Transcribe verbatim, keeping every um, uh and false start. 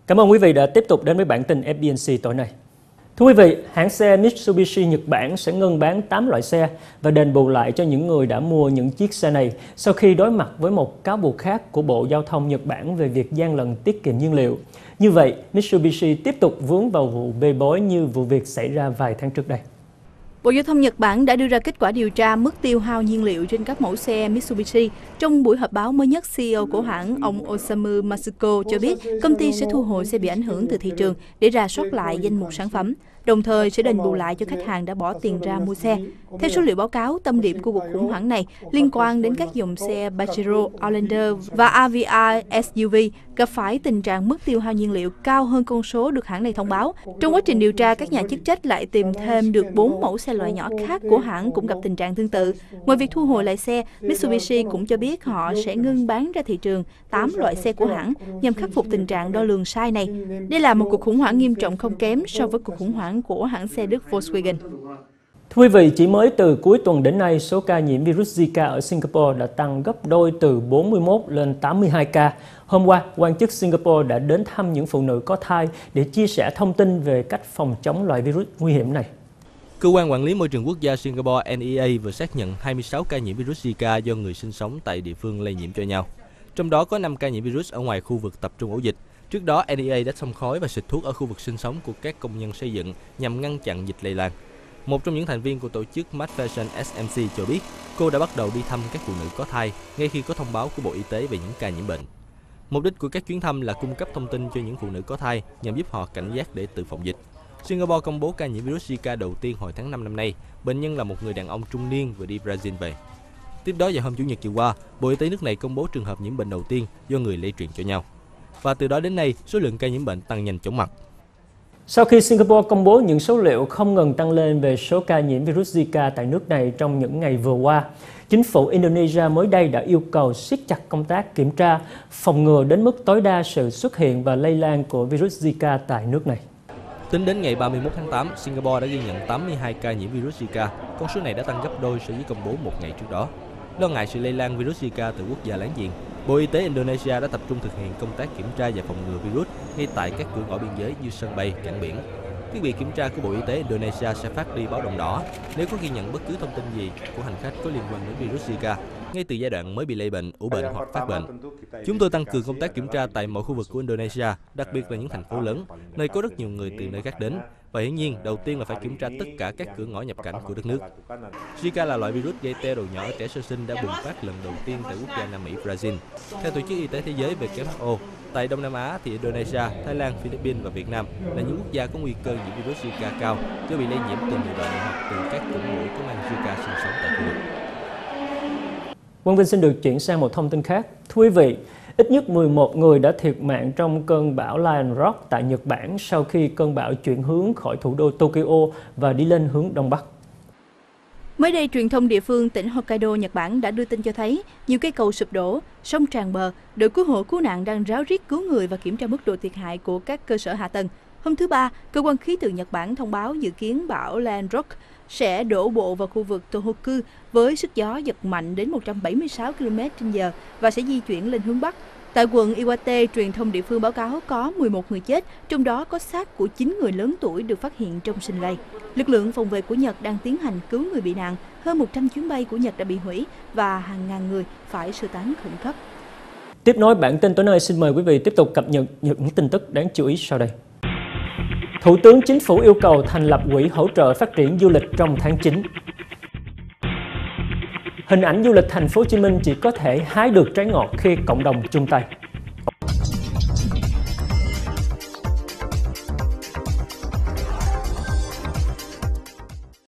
Cảm ơn quý vị đã tiếp tục đến với bản tin ép bê en xê tối nay. Thưa quý vị, hãng xe Mitsubishi Nhật Bản sẽ ngưng bán tám loại xe và đền bù lại cho những người đã mua những chiếc xe này sau khi đối mặt với một cáo buộc khác của Bộ Giao thông Nhật Bản về việc gian lận tiết kiệm nhiên liệu. Như vậy, Mitsubishi tiếp tục vướng vào vụ bê bối như vụ việc xảy ra vài tháng trước đây. Bộ Giao thông Nhật Bản đã đưa ra kết quả điều tra mức tiêu hao nhiên liệu trên các mẫu xe Mitsubishi. Trong buổi họp báo mới nhất, xê e ô của hãng, ông Osamu Matsuko cho biết công ty sẽ thu hồi xe bị ảnh hưởng từ thị trường để rà soát lại danh mục sản phẩm, đồng thời sẽ đền bù lại cho khách hàng đã bỏ tiền ra mua xe. Theo số liệu báo cáo, tâm điểm của cuộc khủng hoảng này liên quan đến các dòng xe Pajero, Outlander và a vê i ét u vê gặp phải tình trạng mức tiêu hao nhiên liệu cao hơn con số được hãng này thông báo. Trong quá trình điều tra, các nhà chức trách lại tìm thêm được bốn mẫu xe loại nhỏ khác của hãng cũng gặp tình trạng tương tự. Ngoài việc thu hồi lại xe, Mitsubishi cũng cho biết họ sẽ ngưng bán ra thị trường tám loại xe của hãng nhằm khắc phục tình trạng đo lường sai này. Đây là một cuộc khủng hoảng nghiêm trọng không kém so với cuộc khủng hoảng của hãng xe Đức Volkswagen. Thưa quý vị, chỉ mới từ cuối tuần đến nay, số ca nhiễm virus Zika ở Singapore đã tăng gấp đôi từ bốn mươi mốt lên tám mươi hai ca. Hôm qua, quan chức Singapore đã đến thăm những phụ nữ có thai để chia sẻ thông tin về cách phòng chống loại virus nguy hiểm này. Cơ quan quản lý môi trường quốc gia Singapore en e a vừa xác nhận hai mươi sáu ca nhiễm virus Zika do người sinh sống tại địa phương lây nhiễm cho nhau. Trong đó có năm ca nhiễm virus ở ngoài khu vực tập trung ổ dịch. Trước đó, en e a đã xông khói và xịt thuốc ở khu vực sinh sống của các công nhân xây dựng nhằm ngăn chặn dịch lây lan. Một trong những thành viên của tổ chức McPherson ét em xê cho biết cô đã bắt đầu đi thăm các phụ nữ có thai ngay khi có thông báo của Bộ Y tế về những ca nhiễm bệnh. Mục đích của các chuyến thăm là cung cấp thông tin cho những phụ nữ có thai nhằm giúp họ cảnh giác để tự phòng dịch. Singapore công bố ca nhiễm virus Zika đầu tiên hồi tháng năm năm nay. Bệnh nhân là một người đàn ông trung niên vừa đi Brazil về. Tiếp đó vào hôm Chủ nhật chiều qua, Bộ Y tế nước này công bố trường hợp nhiễm bệnh đầu tiên do người lây truyền cho nhau. Và từ đó đến nay, số lượng ca nhiễm bệnh tăng nhanh chóng mặt. Sau khi Singapore công bố những số liệu không ngừng tăng lên về số ca nhiễm virus Zika tại nước này trong những ngày vừa qua, chính phủ Indonesia mới đây đã yêu cầu siết chặt công tác kiểm tra, phòng ngừa đến mức tối đa sự xuất hiện và lây lan của virus Zika tại nước này. Tính đến ngày ba mươi mốt tháng tám, Singapore đã ghi nhận tám mươi hai ca nhiễm virus Zika. Con số này đã tăng gấp đôi so với công bố một ngày trước đó. Lo ngại sự lây lan virus Zika từ quốc gia láng giềng, Bộ Y tế Indonesia đã tập trung thực hiện công tác kiểm tra và phòng ngừa virus ngay tại các cửa ngõ biên giới như sân bay, cảng biển. Thiết bị kiểm tra của Bộ Y tế Indonesia sẽ phát đi báo động đỏ nếu có ghi nhận bất cứ thông tin gì của hành khách có liên quan đến virus Zika ngay từ giai đoạn mới bị lây bệnh, ủ bệnh hoặc phát bệnh. Chúng tôi tăng cường công tác kiểm tra tại mọi khu vực của Indonesia, đặc biệt là những thành phố lớn, nơi có rất nhiều người từ nơi khác đến. Và hiển nhiên, đầu tiên là phải kiểm tra tất cả các cửa ngõ nhập cảnh của đất nước. Zika là loại virus gây teo đầu nhỏ ở trẻ sơ sinh đã bùng phát lần đầu tiên tại quốc gia Nam Mỹ Brazil. Theo Tổ chức Y tế Thế giới W H O, tại Đông Nam Á thì Indonesia, Thái Lan, Philippines và Việt Nam là những quốc gia có nguy cơ nhiễm virus Zika cao do bị lây nhiễm từ người bệnh hoặc từ các chủng muỗi có mang Zika sinh sống tại khu vực. Quang Vinh xin được chuyển sang một thông tin khác. Thưa quý vị, ít nhất mười một người đã thiệt mạng trong cơn bão Lion Rock tại Nhật Bản sau khi cơn bão chuyển hướng khỏi thủ đô Tokyo và đi lên hướng Đông Bắc. Mới đây, truyền thông địa phương tỉnh Hokkaido, Nhật Bản đã đưa tin cho thấy nhiều cây cầu sụp đổ, sông tràn bờ, đội cứu hộ cứu nạn đang ráo riết cứu người và kiểm tra mức độ thiệt hại của các cơ sở hạ tầng. Hôm thứ Ba, cơ quan khí tượng Nhật Bản thông báo dự kiến bão Lion Rock sẽ đổ bộ vào khu vực Tohoku với sức gió giật mạnh đến một trăm bảy mươi sáu ki lô mét trên giờ và sẽ di chuyển lên hướng Bắc. Tại quận Iwate, truyền thông địa phương báo cáo có mười một người chết, trong đó có xác của chín người lớn tuổi được phát hiện trong sình lầy. Lực lượng phòng vệ của Nhật đang tiến hành cứu người bị nạn, hơn một trăm chuyến bay của Nhật đã bị hủy và hàng ngàn người phải sơ tán khẩn cấp. Tiếp nối bản tin tối nay, xin mời quý vị tiếp tục cập nhật những tin tức đáng chú ý sau đây. Thủ tướng Chính phủ yêu cầu thành lập quỹ hỗ trợ phát triển du lịch trong tháng chín. Hình ảnh du lịch thành phố Hồ Chí Minh chỉ có thể hái được trái ngọt khi cộng đồng chung tay.